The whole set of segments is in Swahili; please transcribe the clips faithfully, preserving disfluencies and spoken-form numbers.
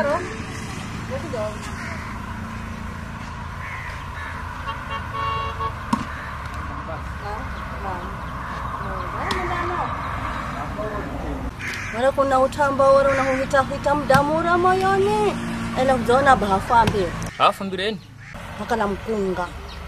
Charo. Let's go. Mara kuna utamba wala unahuhita hita mdamura moyoni. Ela kuzona bahafambi. Hafambireni. Makala mkunga.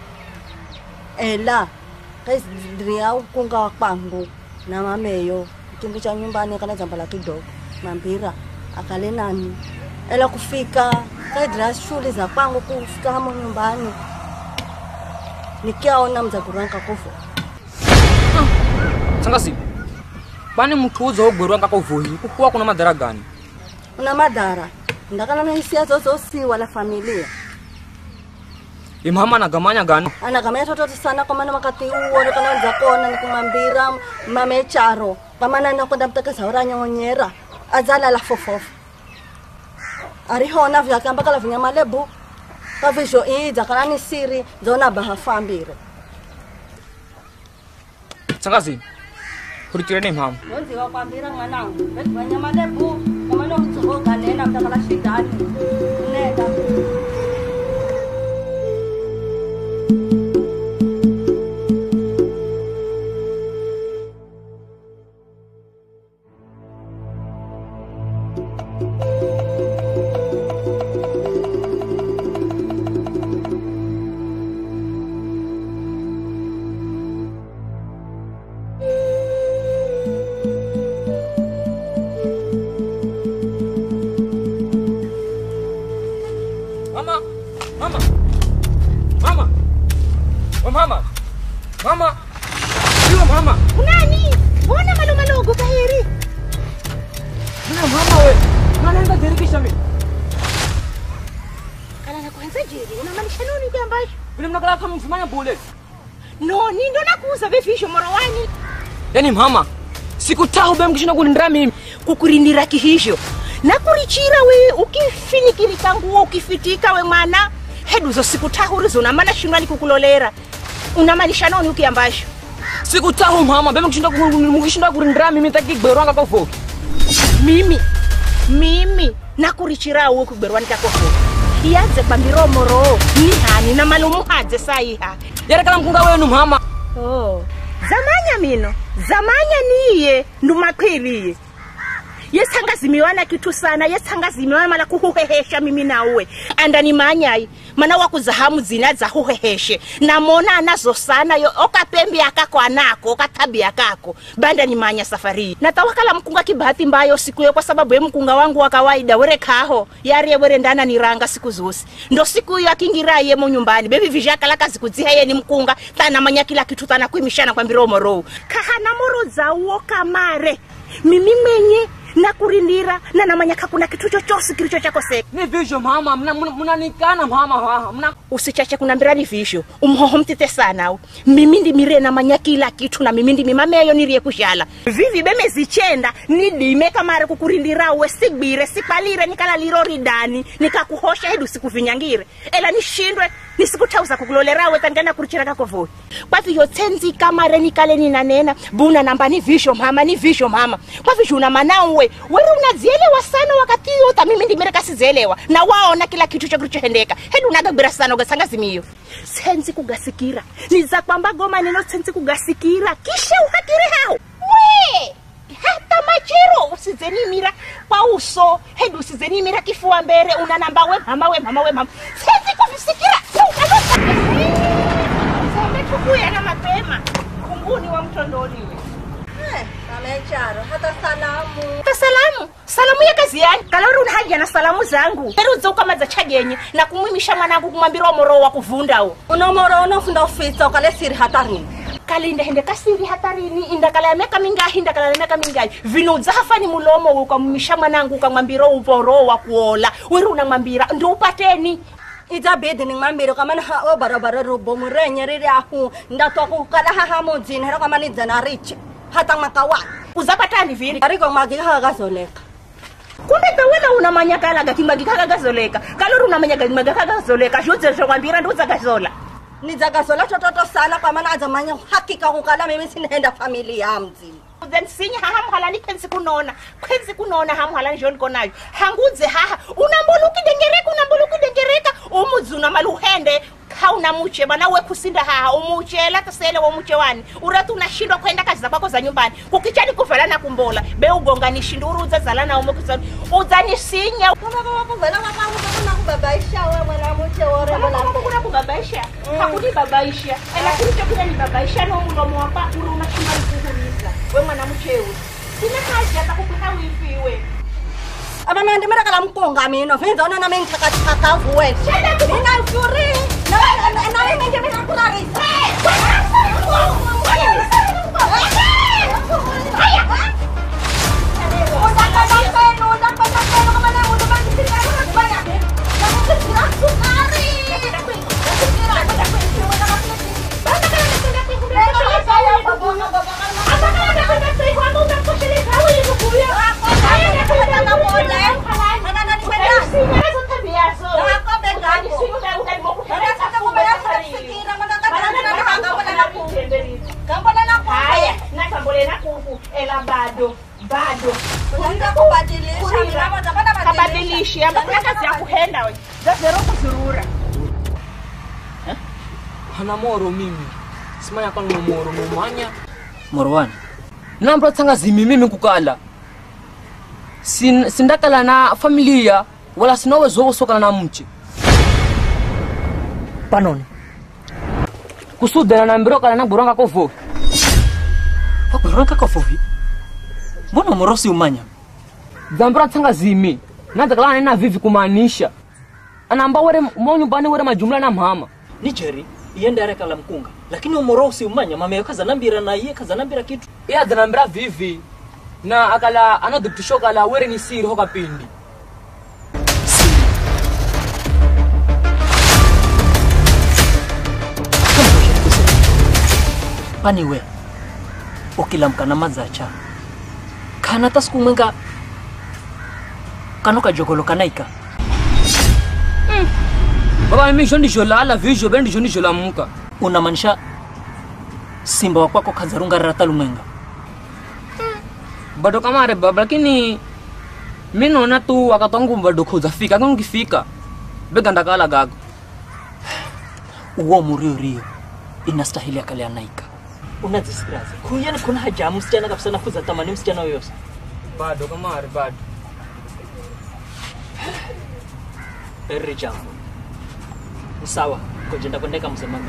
Ela kaisi dria ukunga wakpangu na mameyo. Kitundu cha nyumbani kana zambala kidogo. Mambira akale nani. Ela kufika kaidra shule za kwangu kufika hapo nyumbani. Nikiaona mzakuranka kufo. Sangasi. Bani mtuzo ogwerwanga kwa uvuhi kukuwa kuna madhara gani? Una madhara. Ndakana na hisia zozo si wala familia. Imama anagamanya gani? Anagamanya toto sana kwa maana wakati huo kana nza kona nikumambira mame Charo. Kwa maana nakwenda mtaka sauranya onyera. Azala la fofofu. Arihona vya kamba kala vinyama lebu. Kwa visho iza kana ni siri zona bahafambire. Sangasi. Kurikireni mama. Nonzi wakwambira mwanangu, bethwanya madebu, kama no mtsoga nena mtakala shidani. Nenda. Mama, mama, mama, oh mama, mama, yo mama. Nani? Mbona malo malogo kaheri? Nina mama we, nanaenda dirikisha mimi. Kana na kwanza jeri, unamaanisha nini jambashi? Vile mnakala kama mfumanya bole. No, ni ndo nakuuza befisho morowani. Yaani mama, sikutaho bem kishinda kunindira mimi. Kukurindira kihisho. Nakurichira we ukifinikiri tangu ukifitika we mwana. Hedu zo sikutaho rizo na maana shindwani kukulolera. Unamaanisha nini ukiambasho? Sikutaho mama, bem kishinda kunindira kunindira mimi takigberwanga kwa foki. Mimi mimi nakurichira uwe kuberwani kwa foki. Ianze kwa miromoro ni hani na malumu hadze saiha. Yare kala mkunga wenu mama. Oh, zamanya mino, zamanya niye ndumakwiriye. Yesangazimiwana kitu sana, yesangazimiwana mala kuhuhehesha mimi nawe. Andani manyai, mana wakuzahamu zinaza huheheshe. Namona anazo sana yo okapembi akako anako, okatabi akako. Banda ni manya safari. Natawakala mkunga kibahati mbayo siku yo kwa sababu ye mkunga wangu wa kawaida were kaho. Yari ye were ndana niranga siku zosi. Ndo siku yo akingira ye mo nyumbani. Bebi vijaka laka zikudziha ye ni mkunga. Tana manya kila kitu tana kuimishana kwa mbiromo roho. Kahana moro za uo kamare. Mimi mwenye na kurindira na namanya kakuna kitu chochosi kilicho chakoseka. Ni visho mama, mna mna nikana mama, mna usichache kunambira ni visho. Umhoho mtite sana. Mimi ndi mire namanya kila kitu na mimi ndi mimameyo nirie kushala. Vivi beme zichenda ni dime kamare kukurindira we sigbire sipalire nikala lirori dani nikakuhosha hedu sikuvinyangire. Ela nishindwe nisikutauza kukulolera we tangana kurichira kako voi. Kwa hivyo tenzi kamare nikale ninanena buna namba ni visho mama ni visho mama. Kwa hivyo una manao we wewe unazielewa sana wakati yote mimi ndi mereka sizielewa na waona kila kitu cha kilichohendeka. Hedu unagabira sana ugasanga zimiyo. Senzi kugasikira. Niza kwamba goma neno senzi kugasikira kisha uhakire hao. We! Hata machero usizeni mira kwa uso. Hedu usizeni mira kifua mbere unanamba we mama we mama we mama. Senzi kufisikira. Sasa tukuya na mapema. Kunguni wa mtondoni we. Eh, mame Charo, hata salamu. Hata salamu. Salamu ya kazi yani. Kalori unahaja na salamu zangu. Heru zo kama za chagenye na kumwimisha mwanangu kumwambira omoro wa kuvunda ho. Unomoro unofunda ofisa ukale siri hatarini. Kalinda hende kasiri hatarini indakala ya meka mingahi indakala ya meka mingahi. Vino zahafani mulomo ukamwimisha mwanangu kumwambira uporo wa kuola. Weru unamwambira ndo upateni. Itabidi ni ngambiro kama na o barabara robo murenye riri aku ndato kukala haha muzini hero kama ni zana riche hata makawa uzapatani viri ariko magiha gazoleka kumbe tawena unamanya kala gatimba gikaka gazoleka kalori unamanya gatimba gikaka gazoleka joze kwambira ndo za gazola nizagazola toto sana kwa maana azamanya hakika kukala mimi sinenda familia yamzi then sinya haha mhalani kwenzi kunona kwenzi kunona haha mhalani joni konayo hanguze haha unamboluki dengereka unamboluki dengereka umuzuna maluhende kauna muche bana we kusinda haha umuche la tasele wa muche wani uratu unashindwa kwenda kazi zako za nyumbani kukichani kufelana kumbola be ugonganishi nduruza zalana ume kusana uzani sinya kama kama kuvela kama kuna kubabaisha wewe mwana muche wore kama kuna kubabaisha hakuni babaisha ela kulicho kuna ni babaisha no mdomo wapa uru unashindwa kuhuriza wewe mwana muche wewe sina kazi hata kukuta wifi wewe aba mende mara kala mkonga mino venza ona na mimi takataka vuwe nina furi na na na mimi nje mimi nakurarisa bado bado unataka kubadilisha mama zapata kabadilisha hapa kazi ya kuhenda wewe zero kuzurura eh hana moro mimi simanya kwa moro mumanya Morwan nambro tsanga zimi mimi kukala sin sindakala na familia wala sinowe zogo soka na mche panoni kusudana na mbiro kala na buranga ko vo buranga ko fovi mbona morosi umanya zambra tsanga zimi naza kala na vivi kumaanisha anamba wore monyu bani wore majumla na mama ni Jerry iende areka la mkunga lakini umorosi umanya mama yakaza nambira na iye kaza nambira kitu ya zanambira vivi na akala anodukishoka la wore ni siri hoka pindi pani we ukilamka na mazacha kana tasku mwenga kanoka jogolo kanaika mm. Baba mimi shondi jolala vijo bendi shondi jolamuka unamanisha simba wa kwako kazarunga rata lumwenga mm. Bado kamare baba lakini mimi naona tu wakatongu bado kuzafika kama ukifika bega ndakala gago uo murio rio inastahili akali anaika unazisikiaza kuyani kuna haja msichana kabisa na kuza tamani msichana yoyote bado kamare bado eri jambo sawa kujenda kwendeka msemanga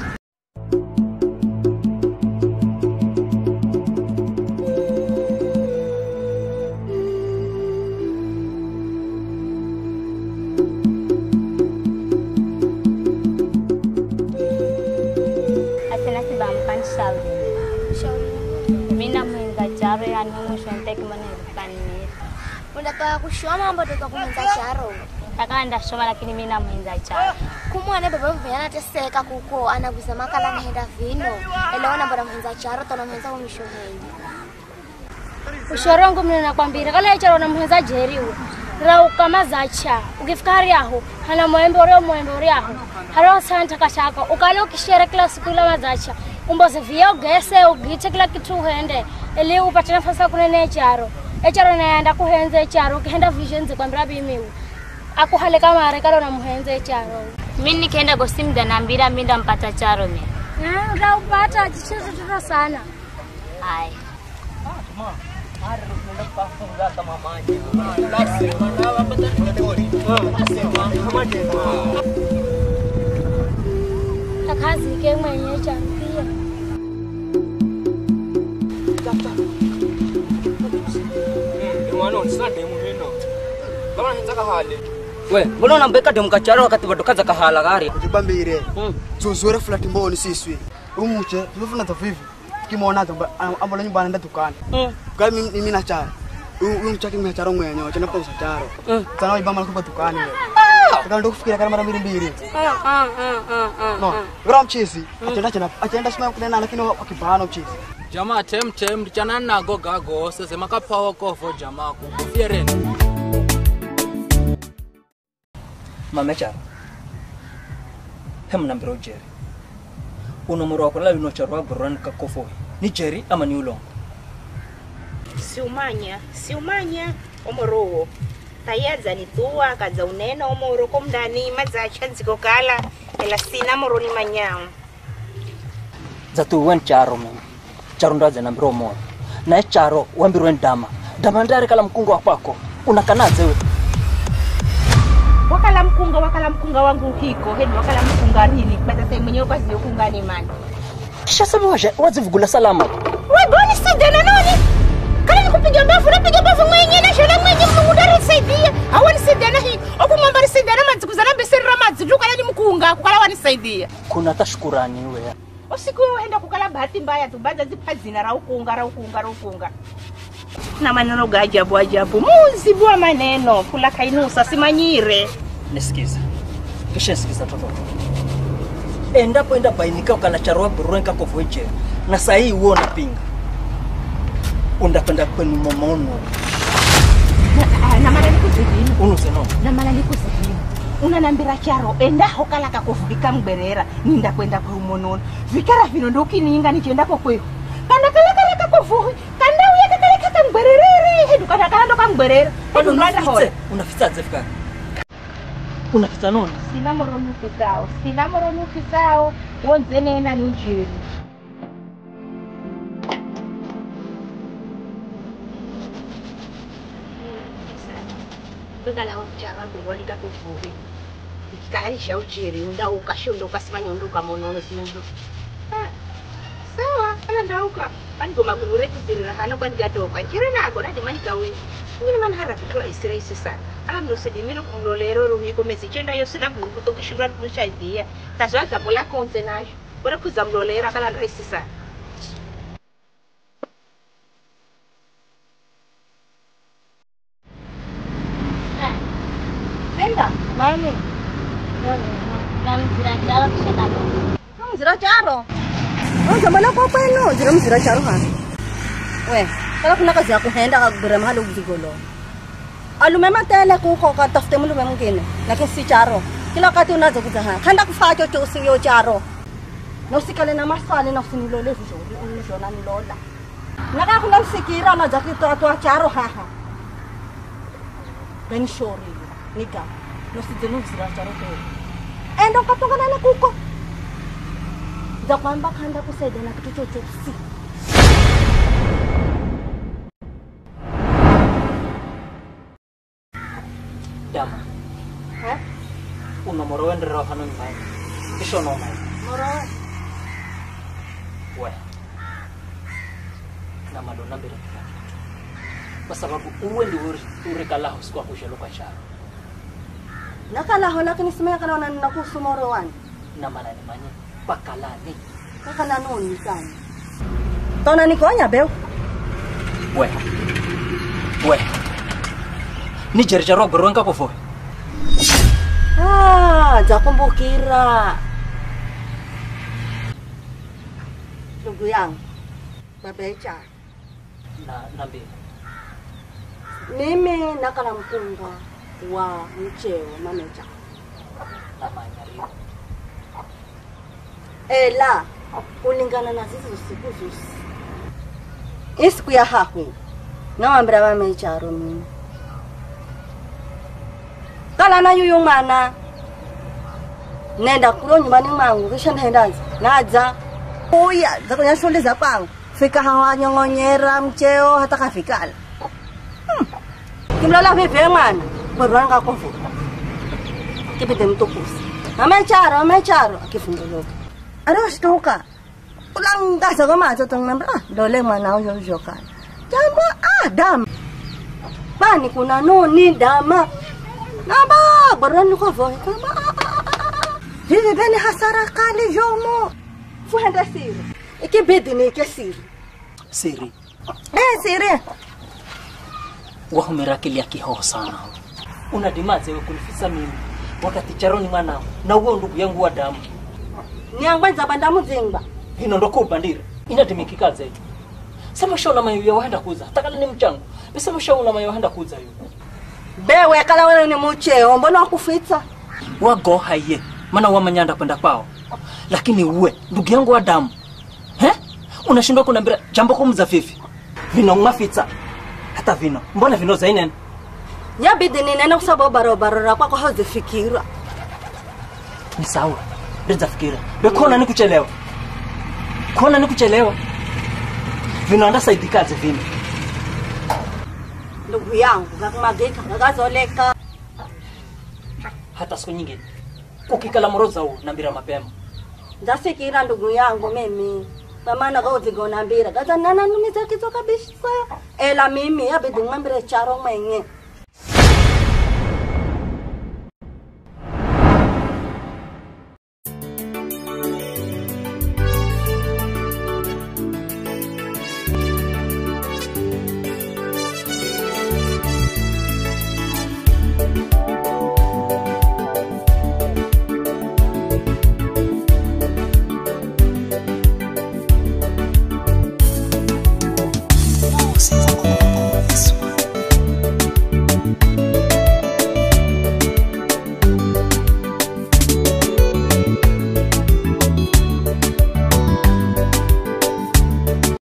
Unataka kushoma mambo toka kumenza charo. Taka ndashoma lakini mimi namuenza charo. Kumwana baba mvya anateseka kuko anaguza makala naenda vino. Eleona bora mwenza charo tona mwenza kumshoheni. Ushorongo mimi nakwambia kala charo na mwenza Jerry huyo. Rau kama zacha. Ukifikari aho hana mwembe ore mwembe ore aho. Haro santa kashaka ukale ukishere kila siku la mazacha. Umboze vio gese ugite kila kitu hende. Ele upate nafasi kunene charo. Echaro naenda kuhenze charo ukihenda visions kwambira bimiu akuhale kama arekalo na muhenze charo mimi nikaenda gosimda naambira mimi ndampata charo mimi eh utaupata chichezo tuto sana hai mama are rukunda kufunga kama maji basi mwana wapata nasema kama tena takazi ke mwenye champia mwana unisande muhino kama nitaka hali we mbona unambeka demu kacharo wakati bado kaza kahala gari kujibambire mm. Zuzure flat mboni siswi umuche tulifuna tafivi kimona ndo ambola nyumba anaenda dukani mm. Kwa mimi mimi na charo uyu mchaki mimi charo mwenye wacha napo charo mm. Sana ibamba nakupa dukani wewe Taka ndo kufikira kama mara mbili mbili ah ah ah ah no gram chesi atenda chana atenda sima kunena lakini wakibana uchesi jamaa tem tem lichana nago gago sese makapawa kofo jamaa kufiereni mama charo hem nambiro Jerry unomoro wako la vinocharo Buruan kakofo ni Jerry ama ni Ulongo? Siumanya, siumanya omorowo. Tayaza ni tuwa kaza unena omoro komdani mazacha nziko kala ela sina moro ni manyao. Zatu wen charo men. Charo ndaze na mbiro mo. Na charo wambirwen dama. Dama ndare kala mkunga wapako. Unakanaze we. Wakala mkunga wakala mkunga wangu hiko hedi wakala mkunga rini bata sai mwenyewe kwa zio kungani mani. Kisha sema waje wazivugula salama. Wewe boni sidana nani? Kala nikupiga mbavu napiga mbavu mwenyewe na shola mwenyewe mngudari saidia. Awani sidana hii. Oku mwambari sidana manzi kuzana mbesiri ramadzi lukala ni mkunga kukala wani saidia. Kuna tashukurani we. Usiku henda kukala bahati mbaya tu baada zipazina ra ukunga ra ukunga ra ukunga. Na maneno ga ajabu ajabu. Muzi bwa maneno kula kainusa simanyire. Nisikiza. Kisha sikiza toto. Endapo enda bainika ukala charwa Buruan kakofo eche. Na sahi uona pinga. Undapenda kwenu momono. Na, na mala nikuzidini. Unu seno. Na mala nikuzidini. Unanambira charo enda hokala kakofika mberera ninda kwenda kwa umonono. Vikara vino ndoki ninga nichenda kwa kweho. Kanda kala kala kakofu. Kanda uya kala kala mberere. Hedu kanda kala ndoka mberera. Hedu mlanda hole. Unafisa zefika. Unafisa noni? Sina moronu kisao. Sina moronu kisao. Wonzene na nijiri. Begala hochara ngoli ka kufuvi. Ikikaisha ujiri unda ukashondo ukasimanya unduka monono sinundo. Sawa, kana ndauka. Pango magurure kutirira hano kwa ngatoka. Kire nako nadi manika we. Ngini man haraka kwa isiraisi sana. Amno sedimino kumlolero ruhi komesi chenda yo sina buru kutokishura kushaidia. Tazwa zapola kontenaj. Bora kuzamlolera kana raisi sana. Enda, mami. Kami zira charo kushikalo. Kamu zira charo. Oh, zamana kwa kwenu, zira mzira charo hano. We, kala kuna kazi ya kuhenda kakubira mahali ugigolo. Alumema tele kuko katafute mulume mwingine, lakini si charo. Kila wakati unazo kuzaha. Kanda kufaa chochosi yo charo. Na usikale na maswali na usinilole vizuri, unishona nilola. Naka kuna msikira na jakito atwa charo haha. Ben shori. Nika, no si denu zira charo to. Endo katongana na kuko. Za kwamba kanda kusaidia na kitu chochosi. Dama. Eh? Unomoro wende roho hano ni mai. Kisho no mai. Moro. We. Na madona mbele kila. Kwa sababu uwe ndi urikala husikwa kushelo kwa charo. Nakala hola kinisema kana wana nakusu moro wani. Na mana ni manye pakalani. Kaka na noni sana. Tona nikonya beo. We. We. Ni jerjaro Buruan kakofo. Ah, jakumbukira. Ndugu yangu. Babecha. Na nambi. Mimi nakala mkunga wa mcheo mamecha. Na manyari. Ela, kulingana na sisi usiku zusi. Isiku ya haku. Na wambira bamecha romi. Kala na yuyu mwana. Nenda kulo nyumbani mwangu kisha nenda naja. Uya, zakunya shule za kwangu. Fika hawa nyongonyera mcheo hata kafikala. Hmm. Kimlala vipi mwana? Barwanga kofu. Kipite mtukusi. Amecharo, amecharo akifundoloka. Aro shtoka. Ulanga sa kama ato tong nambra. Dole mwana uyo joka. Jambo Adam. Bani kuna noni dama. Naba, barwani kofu. Kama hivi beni hasara kali jomo. Fuhenda siri. Ikibidi ni ke siri. Siri. Eh siri. Wahumira kili ya kihoho sana. Unadimaze we kunifisa mimi. Wakati charoni mwanao. Na uwe ndugu yangu wa damu. Nyangwenza bandamu zingba. Hino ndoko ubandira. Inatimikika zaidi. Sema shauna mayo ya wahenda kuza. Takala ni mchango. Besema shauna mayo wahenda kuza yu. Bewe kala wewe ni mcheo. Mbona wakufitsa? Wago haiye. Mana wamanyanda kwenda kwao. Lakini uwe ndugu yangu Adamu, he? Unashindwa kunambia jambo kumza vivi. Vino ngafitsa. Hata vino. Mbona vino zainen? Yabidi ninene kwa sababu barabara kwako hazifikira. Ni sawa. Ndio fikira. Bekona ni kuchelewa. Kona ni kuchelewa. Vino anda saidikaze vino. Ndugu yangu, ngakumageka, ngazoleka. Hata siku nyingine. Ukikala moroza huu nambira mapema. Ndafikira ndugu yangu mimi. Mama na gauzi gona mbira. Gaza nana numiza kizo kabisa. Ela mimi yabidi ngambire charo mwenye.